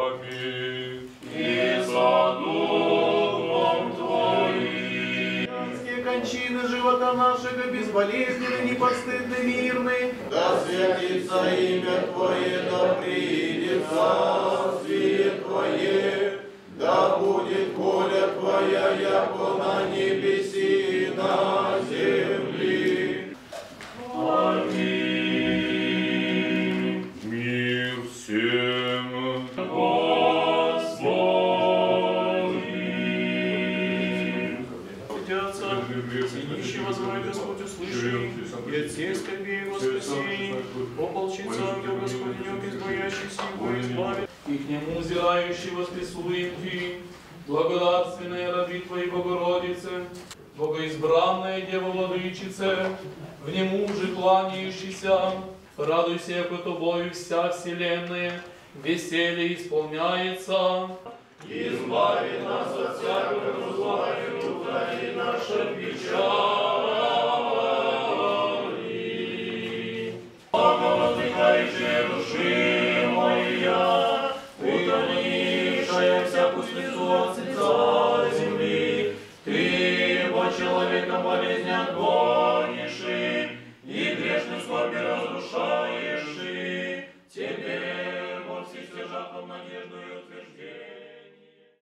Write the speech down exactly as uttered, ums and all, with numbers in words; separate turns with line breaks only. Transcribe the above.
Папе и за Духом Твоим.
Кончины живота нашего безболезненно, непостыдно, мирны.
Да святится имя Твое, да приидет царствие Твое, да будет воля Твоя, яко на небеси и на земли.
Аминь. Мир всем.
Нищего звай Господь услыши, и от всех скорбей его спаси. Ополчится ангел Господенек, избавящийся его избавит. И к нему взирающий восписуем Ти, благодатственная раби Твоей Богородице, богоизбранная Дева Владычице, в нему же кланяющийся, радуйся, яко Тобою вся вселенная, веселье исполняется. Избави нас от всякого зла и утоли наши печали. Благовоздыхающая души моя, утолившая всякую слезу от лица земли, Ты, по человеком болезнях